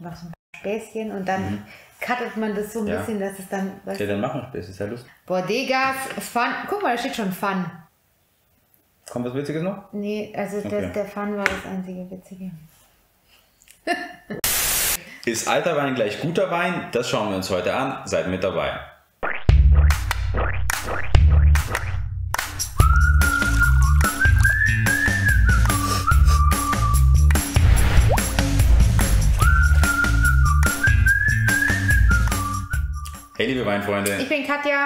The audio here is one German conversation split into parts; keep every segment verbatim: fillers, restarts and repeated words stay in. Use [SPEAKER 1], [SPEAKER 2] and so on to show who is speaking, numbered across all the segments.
[SPEAKER 1] mache so ein paar Späßchen und dann mhm. cuttet man das so ein ja. bisschen, dass es dann...
[SPEAKER 2] Ja, dann machen wir Späßchen, ist ja lustig.
[SPEAKER 1] Bodegas, Fun, guck mal, da steht schon Fun.
[SPEAKER 2] Kommt was Witziges noch?
[SPEAKER 1] Nee, also okay. das, der Fun war das einzige Witzige.
[SPEAKER 2] Ist alter Wein gleich guter Wein? Das schauen wir uns heute an. Seid mit dabei. Hey liebe Weinfreunde.
[SPEAKER 1] Ich bin Katja.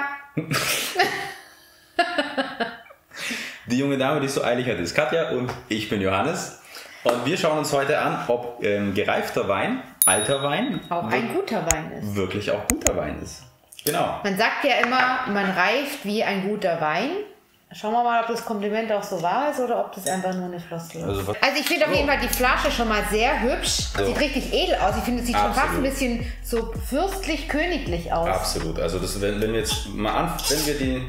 [SPEAKER 2] Die junge Dame, die es so eilig hat, ist Katja und ich bin Johannes. Und wir schauen uns heute an, ob ähm, gereifter Wein, alter Wein,
[SPEAKER 1] auch ein guter Wein ist.
[SPEAKER 2] Wirklich auch guter Wein ist. Genau.
[SPEAKER 1] Man sagt ja immer, man reift wie ein guter Wein. Schauen wir mal, ob das Kompliment auch so wahr ist oder ob das einfach nur eine Floskel ist. Also, also ich finde auf jeden Fall die Flasche schon mal sehr hübsch. So. Sieht richtig edel aus. Ich finde, es sieht Absolut. schon fast ein bisschen so fürstlich-königlich aus.
[SPEAKER 2] Absolut. Also das, wenn, wenn wir jetzt mal an, wenn wir die...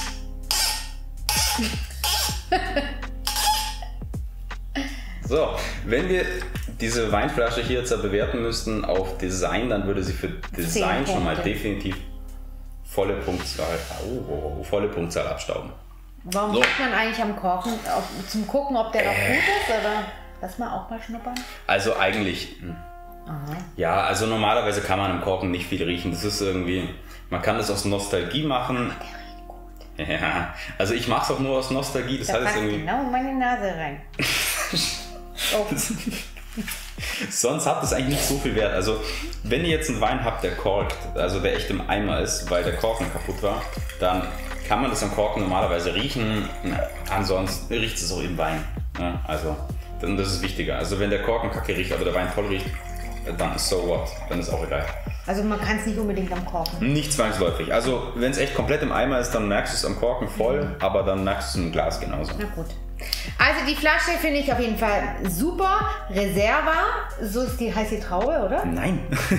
[SPEAKER 2] So, wenn wir diese Weinflasche hier jetzt bewerten müssten auf Design, dann würde sie für Design schon mal definitiv volle Punktzahl, oh, oh, oh, volle Punktzahl abstauben.
[SPEAKER 1] Warum so. Guckt man eigentlich am Korken? Auf, zum Gucken, ob der noch äh. gut ist? Oder lass mal auch mal schnuppern.
[SPEAKER 2] Also eigentlich, Aha. ja, also normalerweise kann man am Korken nicht viel riechen. Das ist irgendwie, man kann das aus Nostalgie machen.
[SPEAKER 1] Oh, der riecht gut.
[SPEAKER 2] Ja, also ich mache es auch nur aus Nostalgie. Das
[SPEAKER 1] da
[SPEAKER 2] heißt
[SPEAKER 1] passt
[SPEAKER 2] irgendwie
[SPEAKER 1] genau in meine Nase rein. Oh.
[SPEAKER 2] Sonst hat das eigentlich nicht so viel Wert. Also wenn ihr jetzt einen Wein habt, der korkt, also der echt im Eimer ist, weil der Korken kaputt war, dann kann man das am Korken normalerweise riechen. Ansonsten riecht es auch im Wein. Ja, also dann, das ist wichtiger. Also wenn der Korken kacke riecht, aber der Wein toll riecht, dann so what, dann ist auch egal.
[SPEAKER 1] Also man kann es nicht unbedingt am Korken?
[SPEAKER 2] Nicht zwangsläufig. Also wenn es echt komplett im Eimer ist, dann merkst du es am Korken voll, mhm. aber dann merkst du es im Glas genauso.
[SPEAKER 1] Na gut. Also die Flasche finde ich auf jeden Fall super. Reserva, so ist die, heißt die Traube, oder?
[SPEAKER 2] Nein.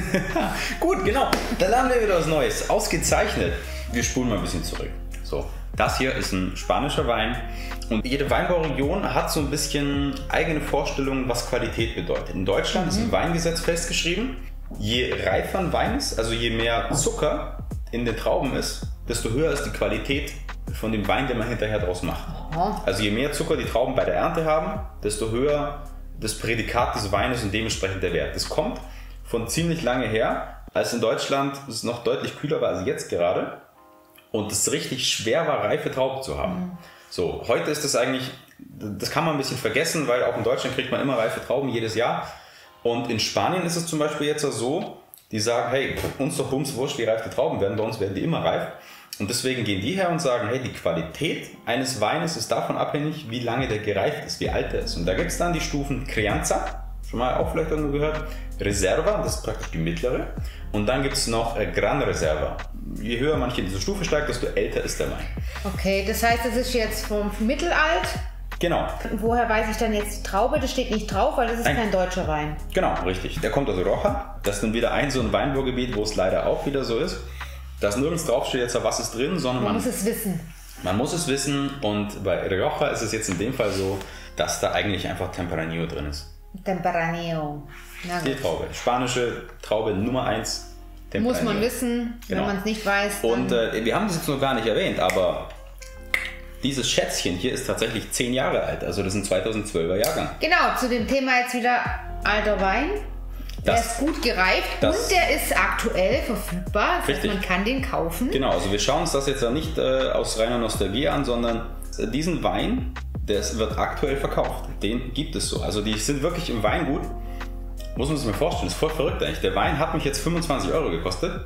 [SPEAKER 2] Gut, genau. Dann haben wir wieder was Neues. Ausgezeichnet. Wir spulen mal ein bisschen zurück. So, das hier ist ein spanischer Wein. Und jede Weinbauregion hat so ein bisschen eigene Vorstellungen, was Qualität bedeutet. In Deutschland mhm. ist im Weingesetz festgeschrieben, je reifer ein Wein ist, also je mehr Zucker in den Trauben ist, desto höher ist die Qualität von dem Wein, den man hinterher draus macht. Aha. Also je mehr Zucker die Trauben bei der Ernte haben, desto höher das Prädikat des Weines und dementsprechend der Wert. Das kommt von ziemlich lange her, als in Deutschland es noch deutlich kühler war als jetzt gerade und es richtig schwer war, reife Trauben zu haben. Mhm. So, heute ist das eigentlich, das kann man ein bisschen vergessen, weil auch in Deutschland kriegt man immer reife Trauben jedes Jahr. Und in Spanien ist es zum Beispiel jetzt so, die sagen, hey, uns doch bumswurscht, wie reif die Trauben werden, bei uns werden die immer reif. Und deswegen gehen die her und sagen, hey, die Qualität eines Weines ist davon abhängig, wie lange der gereift ist, wie alt er ist. Und da gibt es dann die Stufen Crianza, schon mal auch vielleicht irgendwo gehört, Reserva, das ist praktisch die mittlere. Und dann gibt es noch Gran Reserva. Je höher manche in diese Stufe steigt, desto älter ist der Wein.
[SPEAKER 1] Okay, das heißt, das ist jetzt vom Mittelalt.
[SPEAKER 2] Genau.
[SPEAKER 1] Woher weiß ich dann jetzt die Traube? Das steht nicht drauf, weil das ist Nein. kein deutscher Wein.
[SPEAKER 2] Genau, richtig. Der kommt aus Rioja. Das ist dann wieder ein so ein Weinbaugebiet, wo es leider auch wieder so ist. Dass nirgends draufsteht jetzt, was ist drin, sondern
[SPEAKER 1] man,
[SPEAKER 2] man
[SPEAKER 1] muss es wissen.
[SPEAKER 2] Man muss es wissen und bei Rioja ist es jetzt in dem Fall so, dass da eigentlich einfach Tempranillo drin ist.
[SPEAKER 1] Tempranillo. Na gut.
[SPEAKER 2] Die Traube. Spanische Traube Nummer eins.
[SPEAKER 1] Muss man wissen, genau. wenn man es nicht weiß.
[SPEAKER 2] Und äh, wir haben das jetzt noch gar nicht erwähnt, aber dieses Schätzchen hier ist tatsächlich zehn Jahre alt. Also das ist ein zweitausendzwölfer Jahrgang.
[SPEAKER 1] Genau, zu dem Thema jetzt wieder alter Wein. Der das, ist gut gereift und der ist aktuell verfügbar. Das heißt, man kann den kaufen.
[SPEAKER 2] Genau, also wir schauen uns das jetzt ja nicht äh, aus reiner Nostalgie an, sondern äh, diesen Wein, der wird aktuell verkauft. Den gibt es so. Also die sind wirklich im Weingut. Muss man sich mal vorstellen, das ist voll verrückt eigentlich. Der Wein hat mich jetzt fünfundzwanzig Euro gekostet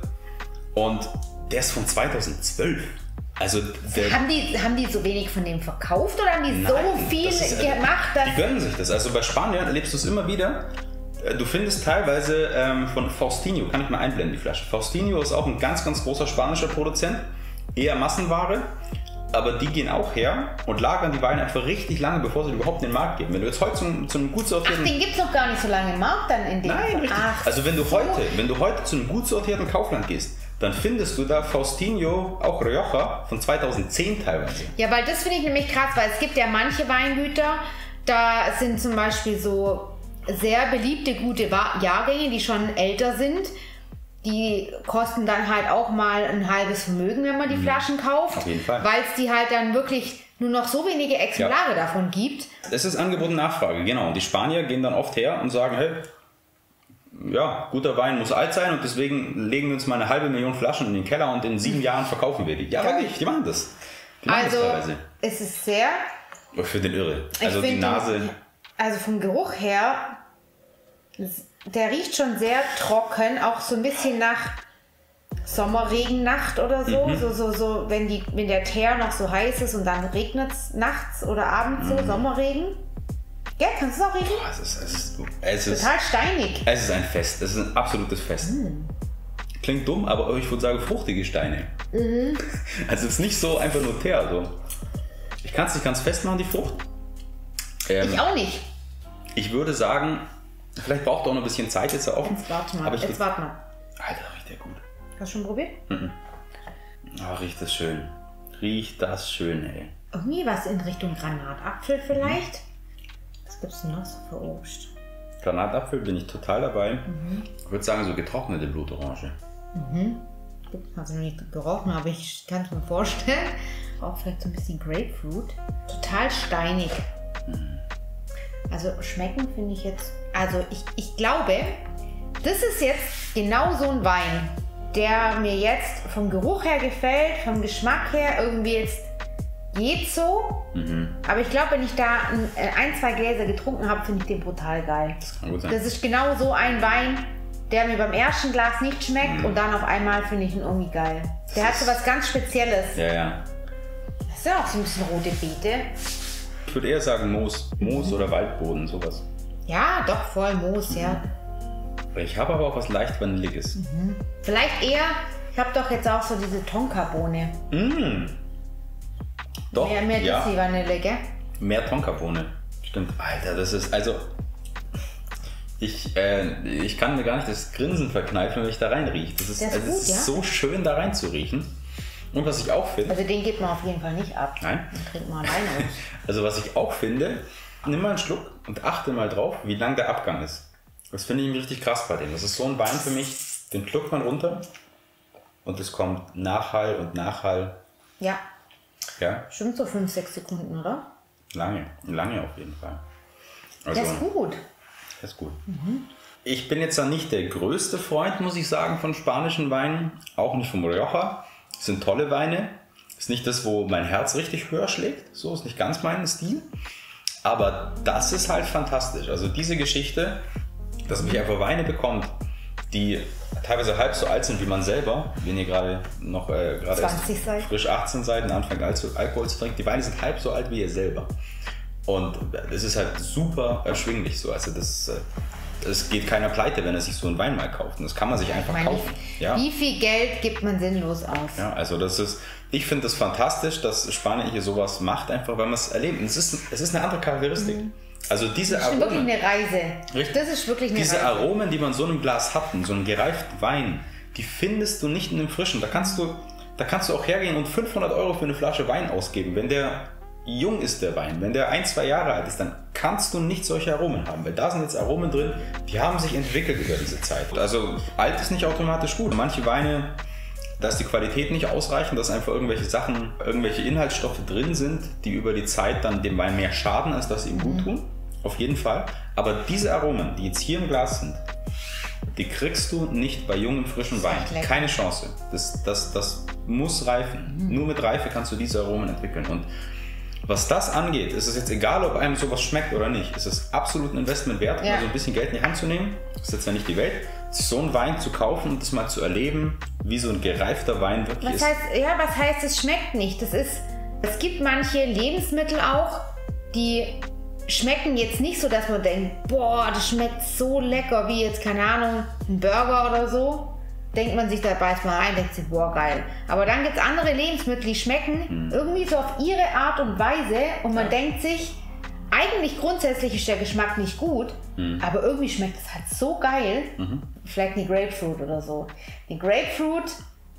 [SPEAKER 2] und der ist von zweitausendzwölf. Also der,
[SPEAKER 1] haben, die, haben die so wenig von dem verkauft oder haben die Nein, so viel ist, gemacht? Dass
[SPEAKER 2] die gönnen sich das. Also bei Spaniern erlebst du es immer wieder. Du findest teilweise ähm, von Faustinho, kann ich mal einblenden, die Flasche. Faustinho ist auch ein ganz, ganz großer spanischer Produzent, eher Massenware, aber die gehen auch her und lagern die Weine einfach richtig lange, bevor sie überhaupt in den Markt geben. Wenn du jetzt heute zum, zum gut sortierten...
[SPEAKER 1] Ach, den gibt es noch gar nicht so lange im Markt dann in dem...
[SPEAKER 2] Nein, richtig. Ach, also wenn du, so. heute, wenn du heute zu einem gut sortierten Kaufland gehst, dann findest du da Faustinho, auch Rioja, von zweitausendzehn teilweise.
[SPEAKER 1] Ja, weil das finde ich nämlich krass, weil es gibt ja manche Weingüter, da sind zum Beispiel so sehr beliebte, gute Jahrgänge, die schon älter sind. Die kosten dann halt auch mal ein halbes Vermögen, wenn man die Flaschen kauft.
[SPEAKER 2] Auf jeden Fall.
[SPEAKER 1] Weil es die halt dann wirklich nur noch so wenige Exemplare ja. davon gibt.
[SPEAKER 2] Es ist Angebot und Nachfrage, genau. Und die Spanier gehen dann oft her und sagen, hey, ja, guter Wein muss alt sein und deswegen legen wir uns mal eine halbe Million Flaschen in den Keller und in sieben Jahren verkaufen wir die. Ja, wirklich, die machen das. Die machen
[SPEAKER 1] also,
[SPEAKER 2] das teilweise.
[SPEAKER 1] Es ist sehr...
[SPEAKER 2] Für den Irre. Also die Nase...
[SPEAKER 1] Den, also vom Geruch her, der riecht schon sehr trocken, auch so ein bisschen nach Sommerregennacht oder so. Mhm. So, so, so wenn, die, wenn der Teer noch so heiß ist und dann regnet es nachts oder abends so, mhm. Sommerregen. Ja, kannst du es auch riechen?
[SPEAKER 2] Oh, es ist, es ist, es ist,
[SPEAKER 1] total steinig.
[SPEAKER 2] Es ist ein Fest, es ist ein absolutes Fest. Mhm. Klingt dumm, aber ich würde sagen fruchtige Steine. Mhm. Also es ist nicht so einfach nur Teer. So. Ich kann es nicht ganz festmachen, die Frucht. Ähm,
[SPEAKER 1] ich auch nicht.
[SPEAKER 2] Ich würde sagen, vielleicht braucht er auch noch ein bisschen Zeit jetzt auch.
[SPEAKER 1] Jetzt warte mal,
[SPEAKER 2] aber ich
[SPEAKER 1] jetzt warte mal.
[SPEAKER 2] Alter, riecht der gut.
[SPEAKER 1] Hast du schon probiert?
[SPEAKER 2] Mhm. Oh, riecht das schön. Riecht das schön, ey.
[SPEAKER 1] Irgendwie was in Richtung Granatapfel vielleicht? Mhm. Was gibt es denn noch so für Obst?
[SPEAKER 2] Granatapfel bin ich total dabei. Mhm. Ich würde sagen, so getrocknete Blutorange.
[SPEAKER 1] Mhm. Also noch nicht gerochen, aber ich kann es mir vorstellen. Auch vielleicht so ein bisschen Grapefruit. Total steinig. Mhm. Also schmecken finde ich jetzt... Also ich, ich glaube, das ist jetzt genau so ein Wein, der mir jetzt vom Geruch her gefällt, vom Geschmack her irgendwie jetzt geht so. Mhm. Aber ich glaube, wenn ich da ein, ein, zwei Gläser getrunken habe, finde ich den brutal geil.
[SPEAKER 2] Das kann gut sein.
[SPEAKER 1] Das ist genau so ein Wein, der mir beim ersten Glas nicht schmeckt mhm. und dann auf einmal finde ich ihn irgendwie geil. Der das hat so was ganz Spezielles.
[SPEAKER 2] Ja, ja.
[SPEAKER 1] Das ist ja auch so ein bisschen rote Beete.
[SPEAKER 2] Ich würde eher sagen Moos. Moos mhm. oder Waldboden, sowas.
[SPEAKER 1] Ja, doch, voll Moos, mhm. ja.
[SPEAKER 2] Ich habe aber auch was leicht Vanilliges.
[SPEAKER 1] Mhm. Vielleicht eher, ich habe doch jetzt auch so diese Tonkabohne.
[SPEAKER 2] Mhm. Doch,
[SPEAKER 1] Mehr, mehr
[SPEAKER 2] ja.
[SPEAKER 1] die Vanille, gell?
[SPEAKER 2] Mehr Tonkabohne. Stimmt. Alter, das ist, also... Ich, äh, ich kann mir gar nicht das Grinsen verkneifen, wenn ich da reinrieche. Das ist,
[SPEAKER 1] ist,
[SPEAKER 2] also
[SPEAKER 1] gut,
[SPEAKER 2] es ist
[SPEAKER 1] ja?
[SPEAKER 2] so schön, da rein zu riechen. Und was ich auch finde...
[SPEAKER 1] Also den gibt man auf jeden Fall nicht ab.
[SPEAKER 2] Nein.
[SPEAKER 1] Den trinkt man alleine aus.
[SPEAKER 2] Also was ich auch finde, nimm mal einen Schluck und achte mal drauf, wie lang der Abgang ist. Das finde ich richtig krass bei dem. Das ist so ein Wein für mich, den schluckt man runter und es kommt Nachhall und Nachhall.
[SPEAKER 1] Ja.
[SPEAKER 2] Ja.
[SPEAKER 1] Stimmt so fünf, sechs Sekunden, oder?
[SPEAKER 2] Lange, lange auf jeden Fall. Also,
[SPEAKER 1] das ist gut.
[SPEAKER 2] Das ist gut. Mhm. Ich bin jetzt dann nicht der größte Freund, muss ich sagen, von spanischen Weinen. Auch nicht vom Rioja. Das sind tolle Weine. Ist nicht das, wo mein Herz richtig höher schlägt. So ist nicht ganz mein Stil. Aber das ist halt fantastisch. Also diese Geschichte, dass man einfach Weine bekommt, die teilweise halb so alt sind wie man selber, wenn ihr gerade noch äh, gerade erst frisch achtzehn seid und anfangt Alkohol zu trinken. Die Weine sind halb so alt wie ihr selber. Und es ist halt super erschwinglich so. Also das, es geht keiner pleite, wenn er sich so einen Wein mal kauft. Und das kann man sich einfach
[SPEAKER 1] meine,
[SPEAKER 2] kaufen. Ja.
[SPEAKER 1] Wie viel Geld gibt man sinnlos aus?
[SPEAKER 2] Ja, also das ist, ich finde das fantastisch, dass Spanien hier sowas macht, einfach weil man es erlebt. Und es ist, es ist eine andere Charakteristik. Mhm. Also diese
[SPEAKER 1] das ist
[SPEAKER 2] Aromen,
[SPEAKER 1] wirklich eine Reise.
[SPEAKER 2] Richtig?
[SPEAKER 1] Das ist wirklich eine
[SPEAKER 2] diese
[SPEAKER 1] Reise.
[SPEAKER 2] Aromen, die man in so einem Glas hat, in so einem gereiften Wein, die findest du nicht in einem frischen. Da kannst du, da kannst du auch hergehen und fünfhundert Euro für eine Flasche Wein ausgeben. Wenn der jung ist, der Wein, wenn der ein, zwei Jahre alt ist, dann kannst du nicht solche Aromen haben. Weil da sind jetzt Aromen drin, die haben sich entwickelt über diese Zeit. Also alt ist nicht automatisch gut. Manche Weine, da ist die Qualität nicht ausreichend, dass einfach irgendwelche Sachen, irgendwelche Inhaltsstoffe drin sind, die über die Zeit dann dem Wein mehr schaden, als dass sie ihm gut tun. Auf jeden Fall. Aber diese Aromen, die jetzt hier im Glas sind, die kriegst du nicht bei jungem, frischen Wein. Keine Chance. Das, das, das muss reifen. Mhm. Nur mit Reife kannst du diese Aromen entwickeln. Und was das angeht, ist es jetzt egal, ob einem sowas schmeckt oder nicht. Es ist absolut ein Investment wert, ja. mal so ein bisschen Geld in die Hand zu nehmen. Das ist jetzt ja nicht die Welt. So einen Wein zu kaufen und das mal zu erleben, wie so ein gereifter Wein wirklich
[SPEAKER 1] was
[SPEAKER 2] ist.
[SPEAKER 1] Heißt, ja, was heißt, es schmeckt nicht? Das ist, es gibt manche Lebensmittel auch, die schmecken jetzt nicht so, dass man denkt, boah, das schmeckt so lecker, wie jetzt, keine Ahnung, ein Burger oder so. Denkt man sich, da beißt man rein, denkt sich, boah, geil. Aber dann gibt es andere Lebensmittel, die schmecken hm. irgendwie so auf ihre Art und Weise und man ja. denkt sich, eigentlich grundsätzlich ist der Geschmack nicht gut, hm. aber irgendwie schmeckt es halt so geil. Mhm. Vielleicht eine Grapefruit oder so. Die Grapefruit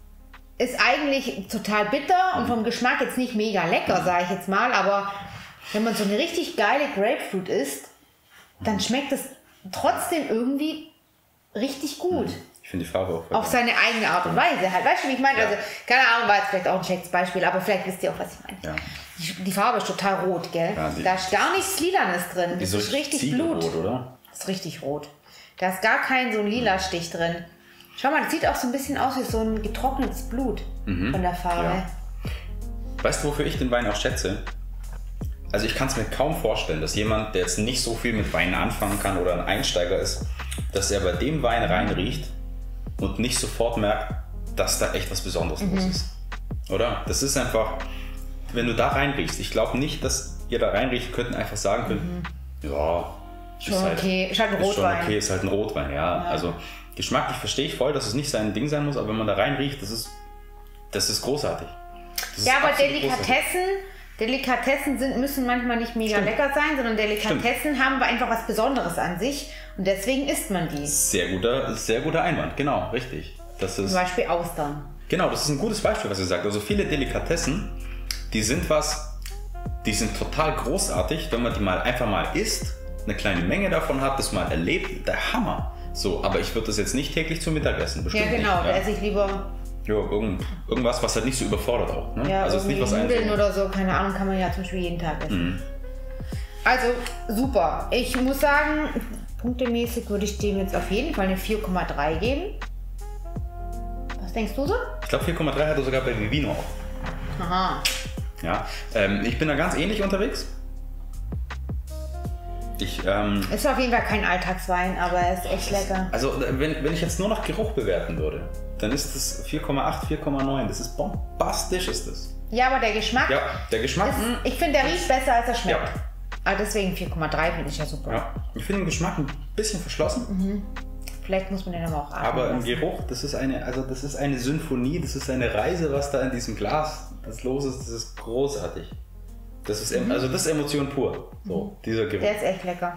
[SPEAKER 1] ist eigentlich total bitter und vom Geschmack jetzt nicht mega lecker, sage ich jetzt mal, aber wenn man so eine richtig geile Grapefruit isst, dann schmeckt es trotzdem irgendwie richtig gut.
[SPEAKER 2] Ich finde die Farbe auch.
[SPEAKER 1] Auf seine eigene Art und Weise halt. Weißt du, wie ich meine? Ja. Also, keine Ahnung, war jetzt vielleicht auch ein schlechtes Beispiel, aber vielleicht wisst ihr auch, was ich meine. Ja. Die, die Farbe ist total rot, gell? Ja, da ist gar nichts Lilanes drin. Das ist richtig Blut. Rot, oder? Das ist richtig rot. Da ist gar kein so ein lila Stich drin. Schau mal, das sieht auch so ein bisschen aus wie so ein getrocknetes Blut mhm. von der Farbe. Ja.
[SPEAKER 2] Weißt du, wofür ich den Wein auch schätze? Also ich kann es mir kaum vorstellen, dass jemand, der jetzt nicht so viel mit Wein anfangen kann oder ein Einsteiger ist, dass er bei dem Wein reinriecht und nicht sofort merkt, dass da echt was Besonderes mhm. los ist. Oder? Das ist einfach, wenn du da reinriechst, ich glaube nicht, dass ihr da reinriecht könnt und einfach sagen könnt, mhm. ja,
[SPEAKER 1] schon ist halt, okay, ist halt ein
[SPEAKER 2] ist
[SPEAKER 1] Rotwein.
[SPEAKER 2] Schon okay, ist halt ein Rotwein, ja. ja. Also geschmacklich verstehe ich voll, dass es nicht sein Ding sein muss, aber wenn man da reinriecht, das ist, das ist großartig. Das
[SPEAKER 1] ja, aber Delikatessen, Delikatessen sind, müssen manchmal nicht mega Stimmt. lecker sein, sondern Delikatessen Stimmt. haben einfach was Besonderes an sich und deswegen isst man die.
[SPEAKER 2] Sehr guter, sehr guter Einwand, genau, richtig. Das ist,
[SPEAKER 1] zum Beispiel Austern.
[SPEAKER 2] Genau, das ist ein gutes Beispiel, was ihr sagt. Also viele Delikatessen, die sind was, die sind total großartig, wenn man die mal einfach mal isst, eine kleine Menge davon hat, das mal erlebt, der Hammer. So, aber ich würde das jetzt nicht täglich zum Mittagessen bestimmt.
[SPEAKER 1] Ja, genau,
[SPEAKER 2] nicht,
[SPEAKER 1] da esse ich lieber.
[SPEAKER 2] Ja, irgend, irgendwas, was halt nicht so überfordert auch. Ne?
[SPEAKER 1] Ja,
[SPEAKER 2] also
[SPEAKER 1] irgendwie
[SPEAKER 2] nicht was
[SPEAKER 1] Nudeln oder so, keine Ahnung, kann man ja zum Beispiel jeden Tag essen. Mhm. Also super. Ich muss sagen, punktemäßig würde ich dem jetzt auf jeden Fall eine vier Komma drei geben. Was denkst du so?
[SPEAKER 2] Ich glaube vier Komma drei hat er sogar bei Vivino auch.
[SPEAKER 1] Aha.
[SPEAKER 2] Ja, ähm, ich bin da ganz ähnlich unterwegs. Ich, ähm,
[SPEAKER 1] ist auf jeden Fall kein Alltagswein, aber er ist echt lecker.
[SPEAKER 2] Also wenn, wenn ich jetzt nur nach Geruch bewerten würde, dann ist das vier Komma acht, vier Komma neun. Das ist bombastisch, ist das.
[SPEAKER 1] Ja, aber der Geschmack.
[SPEAKER 2] Ja, der Geschmack.
[SPEAKER 1] Ist, ich finde, der riecht besser, als er schmeckt. Ja. Aber deswegen vier Komma drei finde ich ja super.
[SPEAKER 2] Ja. Ich finde den Geschmack ein bisschen verschlossen.
[SPEAKER 1] Mhm. Vielleicht muss man den aber auch atmen
[SPEAKER 2] Aber im
[SPEAKER 1] lassen.
[SPEAKER 2] Geruch, das ist eine, also das ist eine Symphonie, das ist eine Reise, was da in diesem Glas das los ist. Das ist großartig. Das ist, mhm. also das ist Emotion pur. So, mhm. dieser Geruch.
[SPEAKER 1] Der ist echt lecker.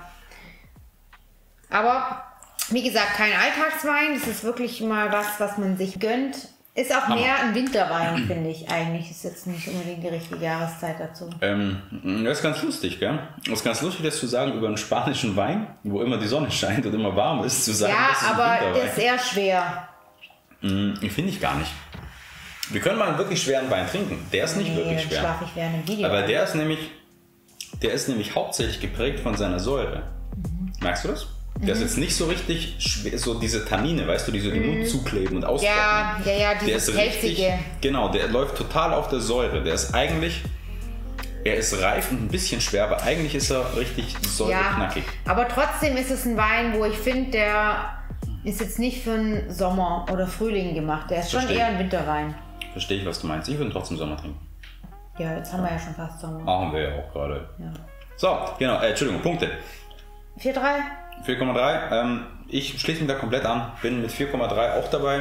[SPEAKER 1] Aber wie gesagt, kein Alltagswein. Das ist wirklich mal was, was man sich gönnt. Ist auch Hammer. Mehr ein Winterwein, finde ich eigentlich. Ist jetzt nicht unbedingt die richtige Jahreszeit dazu.
[SPEAKER 2] Ähm, das ist ganz lustig, gell? Das ist ganz lustig, das zu sagen über einen spanischen Wein, wo immer die Sonne scheint und immer warm ist, zu sagen,
[SPEAKER 1] ja,
[SPEAKER 2] das ist ein
[SPEAKER 1] aber der ist sehr schwer.
[SPEAKER 2] Hm, finde ich gar nicht. Wir können mal einen wirklich schweren Wein trinken. Der ist nicht
[SPEAKER 1] nee,
[SPEAKER 2] wirklich
[SPEAKER 1] dann
[SPEAKER 2] schwer.
[SPEAKER 1] Schlaf ich während dem Video.
[SPEAKER 2] Aber der ist nämlich, der ist nämlich hauptsächlich geprägt von seiner Säure. Mhm. Merkst du das? Der ist jetzt nicht so richtig schwer, so diese Tannine, weißt du, die so den Mund zukleben und austrocknen.
[SPEAKER 1] Ja, ja, ja, dieses
[SPEAKER 2] der ist richtig, genau, der läuft total auf der Säure. Der ist eigentlich, er ist reif und ein bisschen schwer, aber eigentlich ist er richtig säureknackig.
[SPEAKER 1] Ja, aber trotzdem ist es ein Wein, wo ich finde, der ist jetzt nicht für den Sommer oder Frühling gemacht. Der ist schon Versteh. eher ein Winterwein.
[SPEAKER 2] Verstehe ich, was du meinst. Ich würde ihn trotzdem Sommer trinken.
[SPEAKER 1] Ja, jetzt haben wir ja schon fast Sommer.
[SPEAKER 2] Machen wir ja auch gerade. Ja. So, genau, äh, Entschuldigung, Punkte.
[SPEAKER 1] vier Komma drei.
[SPEAKER 2] vier Komma drei. Ähm, ich schließe mich da komplett an. Bin mit vier Komma drei auch dabei.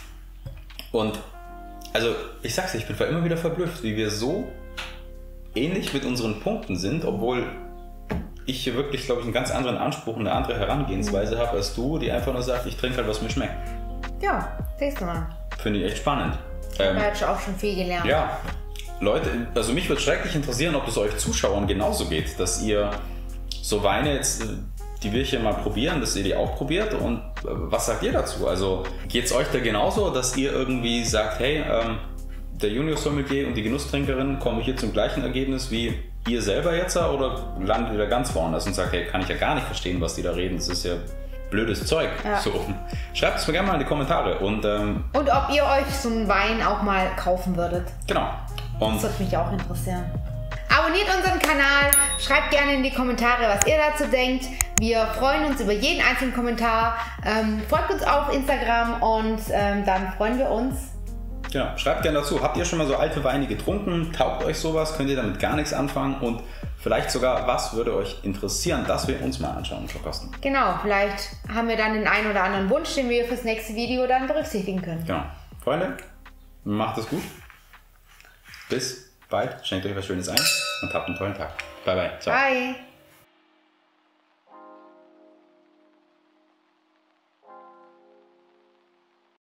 [SPEAKER 2] Und also ich sag's dir, ich bin immer wieder verblüfft, wie wir so ähnlich mit unseren Punkten sind, obwohl ich hier wirklich, glaube ich, einen ganz anderen Anspruch und eine andere Herangehensweise mhm. habe als du, die einfach nur sagt, ich trinke halt, was mir schmeckt.
[SPEAKER 1] Ja, siehst du mal.
[SPEAKER 2] Finde ich echt spannend.
[SPEAKER 1] Ich ähm, habe auch schon viel gelernt.
[SPEAKER 2] Ja, Leute, also mich würde schrecklich interessieren, ob es euch Zuschauern genauso geht, dass ihr so Weine jetzt, die wir hier mal probieren, dass ihr die auch probiert, und was sagt ihr dazu? Also geht es euch da genauso, dass ihr irgendwie sagt, hey, ähm, der Junior-Sommelier und die Genusstrinkerin kommen hier zum gleichen Ergebnis wie ihr selber jetzt, oder landet ihr da ganz woanders und sagt, hey, kann ich ja gar nicht verstehen, was die da reden, das ist ja blödes Zeug. Ja. So. Schreibt es mir gerne mal in die Kommentare. Und, ähm,
[SPEAKER 1] und ob ihr euch so einen Wein auch mal kaufen würdet.
[SPEAKER 2] Genau. Und
[SPEAKER 1] das würde mich auch interessieren. Abonniert unseren Kanal, schreibt gerne in die Kommentare, was ihr dazu denkt. Wir freuen uns über jeden einzelnen Kommentar. Ähm, folgt uns auf Instagram und ähm, dann freuen wir uns.
[SPEAKER 2] Genau, schreibt gerne dazu. Habt ihr schon mal so alte Weine getrunken? Taugt euch sowas? Könnt ihr damit gar nichts anfangen? Und vielleicht sogar, was würde euch interessieren, dass wir uns mal anschauen und verkosten?
[SPEAKER 1] Genau, vielleicht haben wir dann den einen oder anderen Wunsch, den wir fürs nächste Video dann berücksichtigen können.
[SPEAKER 2] Genau. Freunde, macht es gut. Bis bald. Schenkt euch was Schönes ein und habt einen tollen Tag. Bye, bye. Ciao.
[SPEAKER 1] Bye.